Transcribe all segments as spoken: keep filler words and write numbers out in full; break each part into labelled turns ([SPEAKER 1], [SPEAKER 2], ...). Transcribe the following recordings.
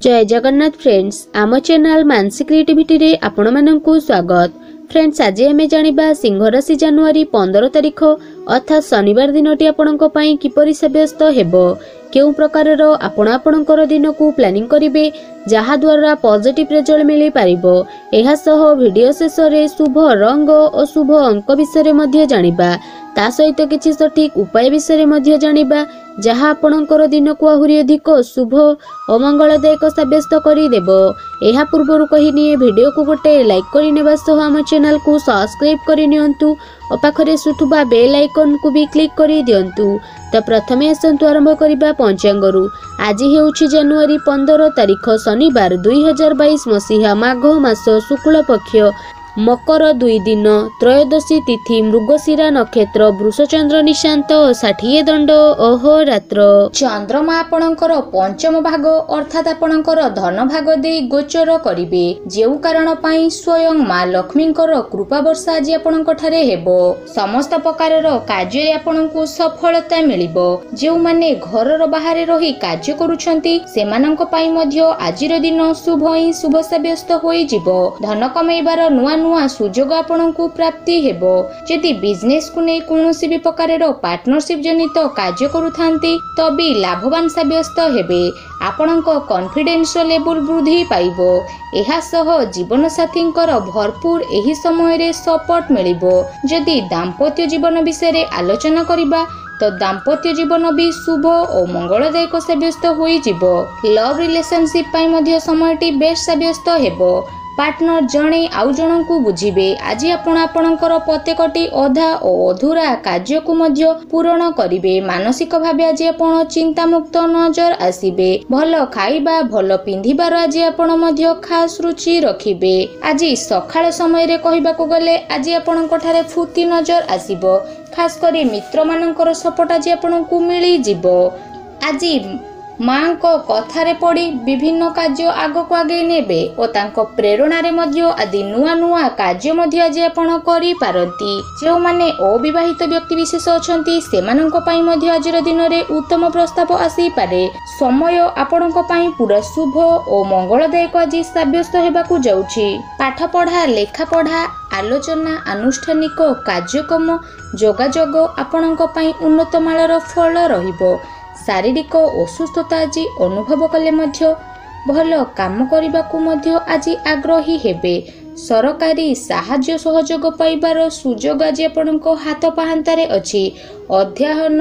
[SPEAKER 1] जय जगन्नाथ फ्रेंड्स आम channel Mansi creativity रे आपण माननकु स्वागत। फ्रेंड्स आज आमे जानिबा सिंह राशि जनवरी पंद्रह तारिख अर्थात शनिवार दिनटी आपणक पई किपरि सब्यस्त हेबो, केउ प्रकारर आपण आपणकर दिन को प्लानिंग करिवे जहा द्वारा पॉजिटिव रिजल्ट मिली पारिबो। एहा सह वीडियो शेष रे शुभ रंग और शुभ अंक विषय मध्ये जानिबा, ता सहित किछि सठिक उपाय विषय मध्ये जानिबा जहा आपणकर दिन को आहुरी अधिक शुभ और मंगलदायक सब्यस्त करि देबो। एहा पूर्वरु कहिनी वीडियो को गोटे लाइक करि नेबा सह हम चैनल को सब्सक्राइब करि नियंतु और पाखरे सुथुबा बेल आइकन को भी क्लिक करि दियंतु। तो प्रथमे आसंतु आरंभ करिबा पंचांगरु। आज हेउछि जनवरी पंद्रह तारिख शनिवार दुई हजार बाईस मसीहा माघ मास शुक्ल पक्ष मकर दुई दिन त्रयोदशी तिथि मृगशिरा नक्षत्र वृषचंद्र निशांत षाठिए दंड अहोरात्र।
[SPEAKER 2] चंद्रमा आपणकर पंचम भाग अर्थात आपणकर धन भाग दे गोचर करिवे, जेउ कारण पई स्वयं मां लक्ष्मीकर कृपा वर्षा आज आपणक ठारे हेबो। समस्त प्रकारर कार्य आपणकु सफलता मिलिबो। जेउ माने घरर बाहर रही कार्य करूछंती सेमानक पई मध्य आजिर दिन शुभ ही शुभ सब्यस्त होई जिवो। धन कमाइबार नुआ नुआ सुजोग आपणकु प्राप्ति हेबो। यदि बिजनेस को नै कोनोसी भी प्रकारर पार्टनरशिप जनित कार्य करूथांती तबे लाभवान सब्यस्त हेबे। आपणक कॉन्फिडेंस लेवल वृद्धि पाइबो। एहा सह जीवन साथींकर भरपूर एही समय रे सपोर्ट मिलिबो। यदि दाम्पत्य जीवन विषय रे आलोचना करिबा तो दाम्पत्य जीवन भी शुभ और मंगलदायक सब्यस्त होई जिवो। लव रिलेशनशिप पई मध्य समयटी बेस्ट सब्यस्त हेबो। पार्टनर जणे आउ जण को बुझिबे। आज आपण आपणकर प्रत्येकटी अधा और अधूरा कार्य को मध्य पूर्ण करिवे। मानसिक भावे आज आपण चिंता मुक्त नजर आसीबे। भल खाइबा भल पिंधिबार आज आपण मध्य खास रुचि रखिबे। आज सकाळ समय रे कहिबाको गले आज आपणक ठारे फुर्ती नजर आसीबो। खास करी मित्र मानकर सपोर्ट आज आपणकु मिली जिवो। आज मां को कथारे पड़ी विभिन्न कार्य आग को आगे नेबे और तांको प्रेरणा रे मध्य आदि नुआ नुआ कार्य मध्य आज आपण करि पारंती। जो माने अविवाहित व्यक्ति विशेष अछंती सेमानंको पई मध्य आजिर दिन रे उत्तम प्रस्ताव आसी पारे। समय आपणको पई पूरा शुभ और मंगलदायक आज सब्यस्त हेबाकू जाउछि। पाठ पढ़ा लेखा पढ़ा आलोचना अनुष्ठानिक कार्यक्रम जोगाजोग आपणको पई उन्नत मालर फल रहिबो। शारीरिक असुस्थता आज अनुभव कले मध्य भल काम करबाकू मध्य आज आग्रही हेबे। सरकारी साहाय्य सहयोग पाइबार सुजोग आज आपणक हाथ पाहांतारे अछि। अध्ययन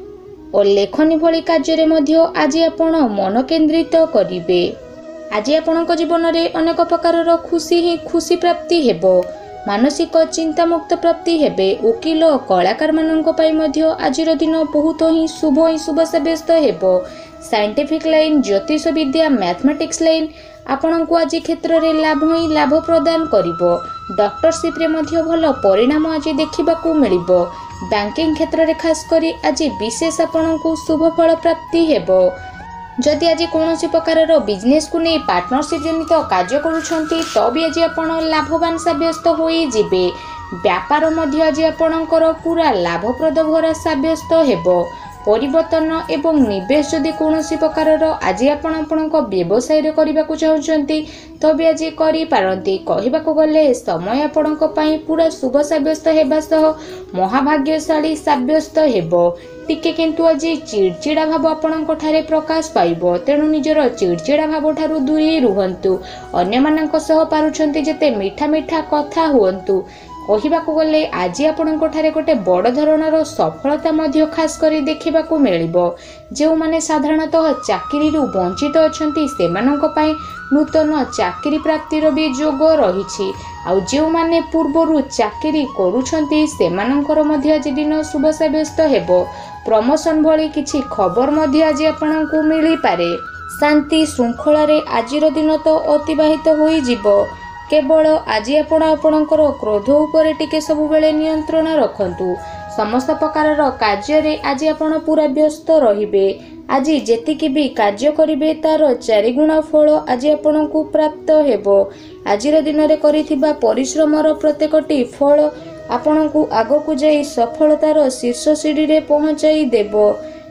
[SPEAKER 2] और लेखनी भली कार्य रे मध्य आज आपण मन केंद्रित करिवे। आज आपणक जीवन रे अनेक प्रकारर खुशी ही खुशी प्राप्ति हेबो। मानसिक चिंता मुक्त प्राप्ति हेबे। वकील कलाकार माननक पई मध्य आजिर दिन बहुत ही शुभ ही शुभ सब्यस्त हेबो। साइंटिफिक लाइन ज्योतिष विद्या मैथमेटिक्स लाइन आपणकु आज क्षेत्र रे लाभ ही लाभ प्रदान करिवो। डॉक्टरशिप रे मध्य भल परिणाम आज देखिबाकू मिलिबो। बैंकिंग क्षेत्र रे खास करी आज विशेष आपणकु शुभ फल प्राप्ति हेबो। जदि आज कौनसी प्रकार बिजनेस को नहीं पार्टनरशिप जनित कार्य करूछंती तबे आज आपण लाभवान सब्यस्त होई जिबे। व्यापार मध्य आज आपणकर पूरा लाभप्रद भरा सब्यस्त हेबो। परिवर्तन एवं निवेश जदि कौनसी प्रकार आज आपण आपणक व्यवसाय रे करबाकू चाहुचंती तबे आज करि पारंती। कहिबाकू गले समय आपणक पई पूरा शुभ सब्यस्त हेबा सह महाभाग्यशाली सब्यस्त हेबो। टिके किंतु आज चिड़चिड़ा भाव आपणक ठारे प्रकाश पाइबो। तेणु निजर चिड़चिड़ा भाव ठारू दूरी रुहंतु। अन्य मानक सह पारुछंती जेते मीठा मीठा कथा हुअंतु। कहिबाकू गले आज आपणक ठारे गोटे बड़ धरणर सफलता मध्य खास करी देखिबाकू मिलिबो। जो माने साधारणतः चाकरी रु वंचित अछंती सेमानक पई नूतन चाकरी प्राप्तिर भी जोग रहिछि। आउ जो माने पूर्वरु चाकरी करूछंती सेमानकर मध्य आज दिन शुभ सब्यस्त हेबो। प्रमोशन भली किछि खबर मध्य आज आपणकू मिली पारे। शांति श्रृंखला रे आजिर दिन तो अतिबाहित होई जिवो। केवल आज आपण आपणकर क्रोध उपरे टिके सब बेले नियंत्रण रखंतु। समस्त प्रकारर कार्य रे आज आपण पूरा व्यस्त रहिबे। आज जेतिकी भी कार्य करिवे तार चारिगुण फल आज आपणकू प्राप्त हेबो। आजिर दिन रे करिथिबा परिश्रमर प्रत्येकटी फल आपणकू आगकू जाई सफलतार शीर्ष सीढ़ी रे पहुंचाई देबो।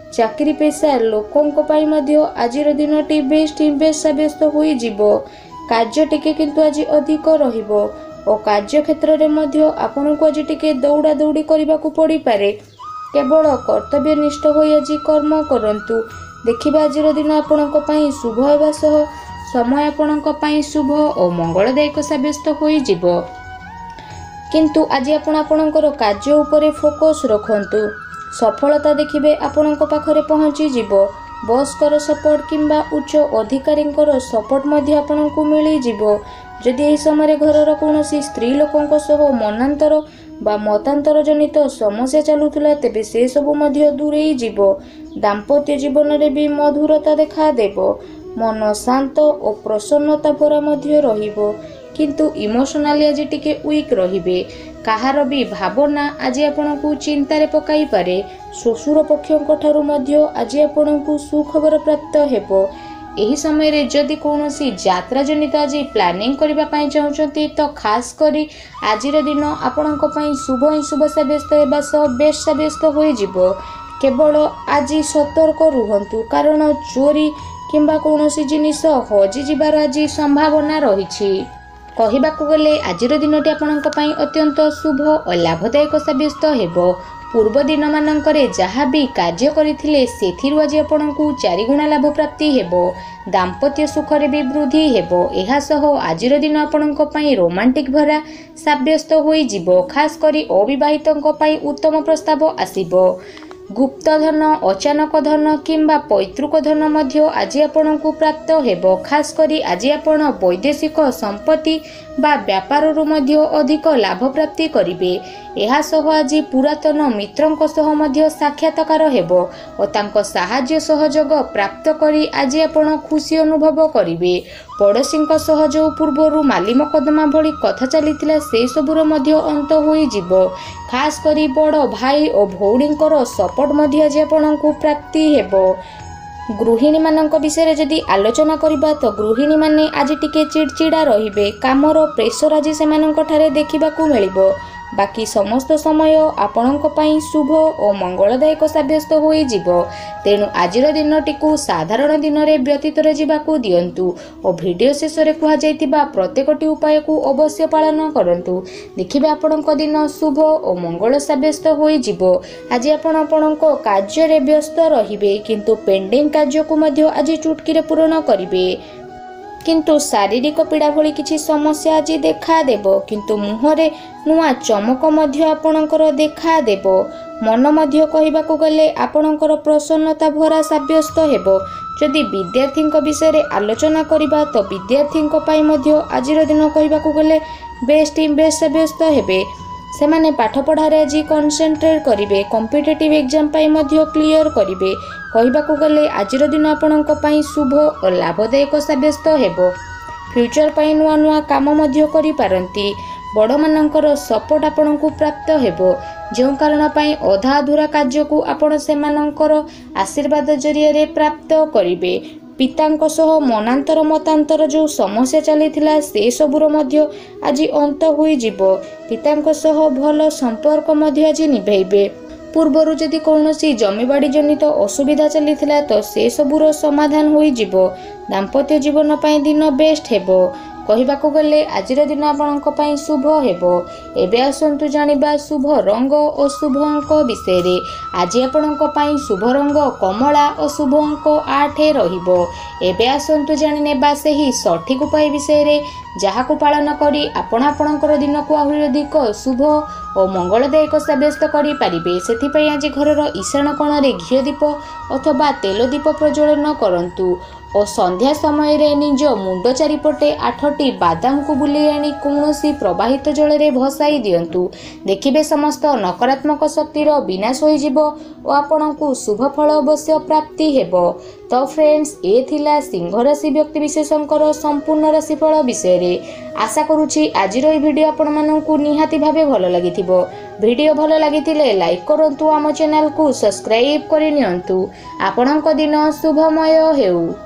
[SPEAKER 2] ଚାକିରି ପେଶା ଲୋକଙ୍କ ପାଇଁ ମଧ୍ୟ ଆଜିର ଦିନଟି ବେଷ୍ଟ ଇନଭେଷ୍ଟ ସାବ୍ୟସ୍ତ ହୋଇଯିବ। କାର୍ଯ୍ୟ ଟିକେ କିନ୍ତୁ ଆଜି ଅଧିକ ରହିବ ଓ କାର୍ଯ୍ୟ କ୍ଷେତ୍ରରେ ମଧ୍ୟ ଆପଣଙ୍କୁ ଆଜି ଟିକେ ଦୌଡ଼ା ଦୌଡ଼ି କରିବାକୁ ପଡ଼ିପାରେ। କେବଳ କର୍ତ୍ତବ୍ୟନିଷ୍ଠ ହୋଇ ଆଜି କର୍ମ କରନ୍ତୁ। ଦେଖିବା ଆଜିର ଦିନ ଆପଣଙ୍କ ପାଇଁ ଶୁଭ ହେବା ସହ ସମୟ ଆପଣଙ୍କ ପାଇଁ ଶୁଭ ଓ ମଙ୍ଗଳଦାୟକ ସାବ୍ୟସ୍ତ ହୋଇଯିବ। କିନ୍ତୁ ଆଜି ଆପଣ ଆପଣଙ୍କର କାର୍ଯ୍ୟ ଉପରେ ଫୋକସ୍ ରଖନ୍ତୁ। ସଫଳତା ଦେଖିବେ ଆପଣଙ୍କ ପାଖରେ ପହଞ୍ଚିଯିବ। ବସ୍ଙ୍କର ସପୋର୍ଟ କିମ୍ବା ଉଚ୍ଚ ଅଧିକାରୀଙ୍କର ସପୋର୍ଟ ମଧ୍ୟ ଆପଣଙ୍କୁ ମିଳିଯିବ। ଯଦି ଏହି ସମୟରେ ଘରର କୌଣସି ସ୍ତ୍ରୀ ଲୋକଙ୍କ ସହ ମନାନ୍ତର ବା ମତାନ୍ତର ଜନିତ ସମସ୍ୟା ଚାଲୁଥିଲା ତେବେ ସେସବୁ ମଧ୍ୟ ଦୂରେଇ ଯିବ। ଦାମ୍ପତ୍ୟ ଜୀବନରେ ବି ମଧୁରତା ଦେଖାଦେବ। ମନ ଶାନ୍ତ ଓ ପ୍ରସନ୍ନତା ଭରା ମଧ୍ୟ ରହିବ। କିନ୍ତୁ ଇମୋସନାଲି ଆଜି ଟିକେ ୱିକ୍ ରହିବେ। କାହାର ବି ଭାବନା ଆଜି ଆପଣଙ୍କୁ ଚିନ୍ତାରେ ପକାଇପାରେ। ଶ୍ୱଶୁର ପକ୍ଷଙ୍କ ଠାରୁ ମଧ୍ୟ ଆଜି ଆପଣଙ୍କୁ ସୁଖବର ପ୍ରାପ୍ତ ହେବ। ଏହି ସମୟରେ ଯଦି କୌଣସି ଯାତ୍ରା ଜନିତ ଆଜି ପ୍ଲାନିଂ କରିବା ପାଇଁ ଚାହୁଁଛନ୍ତି ତ ଖାସ୍ କରି ଆଜିର ଦିନ ଆପଣଙ୍କ ପାଇଁ ଶୁଭ ହିଁ ଶୁଭ ସାବ୍ୟସ୍ତ ହେବା ସହ ବେଷ୍ଟ ସାବ୍ୟସ୍ତ ହୋଇଯିବ। କେବଳ ଆଜି ସତର୍କ ରୁହନ୍ତୁ କାରଣ ଚୋରି କିମ୍ବା କୌଣସି ଜିନିଷ ହଜିଯିବାର ଆଜି ସମ୍ଭାବନା ରହିଛି। କହିବାକୁ ଗଲେ ଆଜିର ଦିନଟି ଆପଣଙ୍କ ପାଇଁ ଅତ୍ୟନ୍ତ ଶୁଭ ଓ ଲାଭଦାୟକ ସାବ୍ୟସ୍ତ ହେବ। ପୂର୍ବ ଦିନମାନଙ୍କରେ ଯାହା ବି କାର୍ଯ୍ୟ କରିଥିଲେ ସେଥିରୁ ଆଜି ଆପଣଙ୍କୁ ଚାରିଗୁଣା ଲାଭ ପ୍ରାପ୍ତି ହେବ। ଦାମ୍ପତ୍ୟ ସୁଖରେ ବି ବୃଦ୍ଧି ହେବ। ଏହା ସହ ଆଜିର ଦିନ ଆପଣଙ୍କ ପାଇଁ ରୋମାଣ୍ଟିକ ଭରା ସାବ୍ୟସ୍ତ ହୋଇଯିବ। ଖାସ୍ କରି ଅବିବାହିତଙ୍କ ପାଇଁ ଉତ୍ତମ ପ୍ରସ୍ତାବ ଆସିବ। ଗୁପ୍ତ ଧନ, ଅଚାନକ ଧନ କିମ୍ବା ପୈତୃକ ଧନ ମଧ୍ୟ ଆଜି ଆପଣଙ୍କୁ ପ୍ରାପ୍ତ ହେବ। ଖାସ୍ କରି ଆଜି ଆପଣ ବୈଦେଶିକ ସମ୍ପତ୍ତି ବା ବ୍ୟାପାରରୁ ମଧ୍ୟ ଅଧିକ ଲାଭ ପ୍ରାପ୍ତି କରିବେ। ଏହା ସହ ଆଜି ପୁରାତନ ମିତ୍ରଙ୍କ ସହ ମଧ୍ୟ ସାକ୍ଷାତକାର ହେବ ଓ ତାଙ୍କ ସାହାଯ୍ୟ ସହଯୋଗ ପ୍ରାପ୍ତ କରି ଆଜି ଆପଣ ଖୁସି ଅନୁଭବ କରିବେ। ପଡ଼ୋଶୀଙ୍କ ସହ ଯେଉଁ ପୂର୍ବରୁ ମାଲି ମକଦ୍ଦମା ଭଳି କଥା ଚାଲିଥିଲା ସେସବୁର ମଧ୍ୟ ଅନ୍ତ ହୋଇଯିବ। ଖାସ୍ କରି ବଡ଼ ଭାଇ ଓ ଭଉଣୀଙ୍କର ସପୋର୍ଟ ମଧ୍ୟ ଆଜି ଆପଣଙ୍କୁ ପ୍ରାପ୍ତି ହେବ। ଗୃହିଣୀମାନଙ୍କ ବିଷୟରେ ଯଦି ଆଲୋଚନା କରିବା ତ ଗୃହିଣୀମାନେ ଆଜି ଟିକେ ଚିଡ଼ଚିଡ଼ା ରହିବେ। କାମର ପ୍ରେସର ଆଜି ସେମାନଙ୍କଠାରେ ଦେଖିବାକୁ ମିଳିବ। ବାକି ସମସ୍ତ ସମୟ ଆପଣଙ୍କ ପାଇଁ ଶୁଭ ଓ ମଙ୍ଗଳଦାୟକ ସାବ୍ୟସ୍ତ ହୋଇଯିବ। ତେଣୁ ଆଜିର ଦିନଟିକୁ ସାଧାରଣ ଦିନରେ ବ୍ୟତୀତରେ ଯିବାକୁ ଦିଅନ୍ତୁ ଓ ଭିଡ଼ିଓ ଶେଷରେ କୁହାଯାଇଥିବା ପ୍ରତ୍ୟେକଟି ଉପାୟକୁ ଅବଶ୍ୟ ପାଳନ କରନ୍ତୁ। ଦେଖିବେ ଆପଣଙ୍କ ଦିନ ଶୁଭ ଓ ମଙ୍ଗଳ ସାବ୍ୟସ୍ତ ହୋଇଯିବ। ଆଜି ଆପଣ ଆପଣଙ୍କ କାର୍ଯ୍ୟରେ ବ୍ୟସ୍ତ ରହିବେ କିନ୍ତୁ ପେଣ୍ଡିଂ କାର୍ଯ୍ୟକୁ ମଧ୍ୟ ଆଜି ଚୁଟକିରେ ପୂରଣ କରିବେ। କିନ୍ତୁ ଶାରୀରିକ ପୀଡ଼ା ଭଳି କିଛି ସମସ୍ୟା ଆଜି ଦେଖାଦେବ। କିନ୍ତୁ ମୁହଁରେ ନୂଆ ଚମକ ମଧ୍ୟ ଆପଣଙ୍କର ଦେଖାଦେବ। ମନ ମଧ୍ୟ କହିବାକୁ ଗଲେ ଆପଣଙ୍କର ପ୍ରସନ୍ନତା ଭରା ସାବ୍ୟସ୍ତ ହେବ। ଯଦି ବିଦ୍ୟାର୍ଥୀଙ୍କ ବିଷୟରେ ଆଲୋଚନା କରିବା ତ ବିଦ୍ୟାର୍ଥୀଙ୍କ ପାଇଁ ମଧ୍ୟ ଆଜିର ଦିନ କହିବାକୁ ଗଲେ ବେଷ୍ଟ ଇନଭେଷ୍ଟ ସାବ୍ୟସ୍ତ ହେବେ। ସେମାନେ ପାଠପଢ଼ାରେ ଆଜି କନସେନ୍ଟ୍ରେଟ୍ କରିବେ। କମ୍ପିଟେଟିଭ୍ ଏକ୍ଜାମ୍ ପାଇଁ ମଧ୍ୟ କ୍ଲିୟର କରିବେ। କହିବାକୁ ଗଲେ ଆଜିର ଦିନ ଆପଣଙ୍କ ପାଇଁ ଶୁଭ ଓ ଲାଭଦାୟକ ସାବ୍ୟସ୍ତ ହେବ। ଫ୍ୟୁଚର ପାଇଁ ନୂଆ ନୂଆ କାମ ମଧ୍ୟ କରିପାରନ୍ତି। ବଡ଼ମାନଙ୍କର ସପୋର୍ଟ ଆପଣଙ୍କୁ ପ୍ରାପ୍ତ ହେବ। ଯେଉଁ କାରଣ ପାଇଁ ଅଧା ଅଧୁରା କାର୍ଯ୍ୟକୁ ଆପଣ ସେମାନଙ୍କର ଆଶୀର୍ବାଦ ଜରିଆରେ ପ୍ରାପ୍ତ କରିବେ। ପିତାଙ୍କ ସହ ମନାନ୍ତର ମତାନ୍ତର ଯେଉଁ ସମସ୍ୟା ଚାଲିଥିଲା ସେସବୁର ମଧ୍ୟ ଆଜି ଅନ୍ତ ହୋଇଯିବ। ପିତାଙ୍କ ସହ ଭଲ ସମ୍ପର୍କ ମଧ୍ୟ ଆଜି ନିଭାଇବେ। ପୂର୍ବରୁ ଯଦି କୌଣସି ଜମିବାଡ଼ି ଜନିତ ଅସୁବିଧା ଚାଲିଥିଲା ତ ସେସବୁର ସମାଧାନ ହୋଇଯିବ। ଦାମ୍ପତ୍ୟ ଜୀବନ ପାଇଁ ଦିନ ବେଷ୍ଟ ହେବ। କହିବାକୁ ଗଲେ ଆଜିର ଦିନ ଆପଣଙ୍କ ପାଇଁ ଶୁଭ ହେବ। ଏବେ ଆସନ୍ତୁ ଜାଣିବା ଶୁଭ ରଙ୍ଗ ଓ ଶୁଭ ଅଙ୍କ ବିଷୟରେ। ଆଜି ଆପଣଙ୍କ ପାଇଁ ଶୁଭ ରଙ୍ଗ କମଳା ଓ ଶୁଭ ଅଙ୍କ ଆଠ ରହିବ। ଏବେ ଆସନ୍ତୁ ଜାଣିନେବା ସେହି ସଠିକ୍ ଉପାୟ ବିଷୟରେ ଯାହାକୁ ପାଳନ କରି ଆପଣ ଆପଣଙ୍କର ଦିନକୁ ଆହୁରି ଅଧିକ ଶୁଭ ଓ ମଙ୍ଗଳଦାୟକ ସାବ୍ୟସ୍ତ କରିପାରିବେ। ସେଥିପାଇଁ ଆଜି ଘରର ଈଶାନ କୋଣରେ ଘିଅ ଦୀପ ଅଥବା ତେଲ ଦୀପ ପ୍ରଜ୍ୱଳନ କରନ୍ତୁ ଓ ସନ୍ଧ୍ୟା ସମୟରେ ନିଜ ମୁଣ୍ଡ ଚାରିପଟେ ଆଠଟି ବାଦାମକୁ ବୁଲେଇ ଆଣି କୌଣସି ପ୍ରବାହିତ ଜଳରେ ଭସାଇ ଦିଅନ୍ତୁ। ଦେଖିବେ ସମସ୍ତ ନକାରାତ୍ମକ ଶକ୍ତିର ବିନାଶ ହୋଇଯିବ ଓ ଆପଣଙ୍କୁ ଶୁଭ ଫଳ ଅବଶ୍ୟ ପ୍ରାପ୍ତି ହେବ। ତ ଫ୍ରେଣ୍ଡସ୍, ଏ ଥିଲା ସିଂହ ରାଶି ବ୍ୟକ୍ତିବିଶେଷଙ୍କର ସମ୍ପୂର୍ଣ୍ଣ ରାଶିଫଳ ବିଷୟରେ। ଆଶା କରୁଛି ଆଜିର ଏହି ଭିଡ଼ିଓ ଆପଣମାନଙ୍କୁ ନିହାତି ଭାବେ ଭଲ ଲାଗିଥିବ। ଭିଡ଼ିଓ ଭଲ ଲାଗିଥିଲେ ଲାଇକ୍ କରନ୍ତୁ, ଆମ ଚ୍ୟାନେଲକୁ ସବସ୍କ୍ରାଇବ୍ କରିନିଅନ୍ତୁ। ଆପଣଙ୍କ ଦିନ ଶୁଭମୟ ହେଉ।